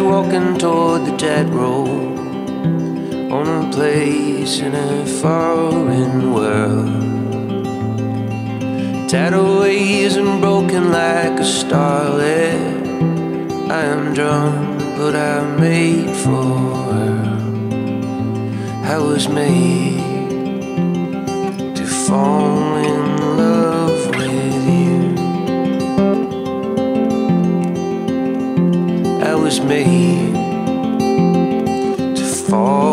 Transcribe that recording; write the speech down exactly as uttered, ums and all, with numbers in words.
walking toward the dead road, on a place in a foreign world. Tattered ways and broken like a starlet. I am drunk, but I'm made for her. I was made to fall in love with you. I was made to fall